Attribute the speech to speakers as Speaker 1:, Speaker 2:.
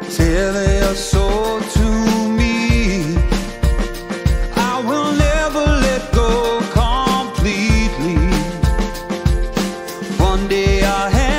Speaker 1: Tell your soul to me. I will never let go completely. One day I had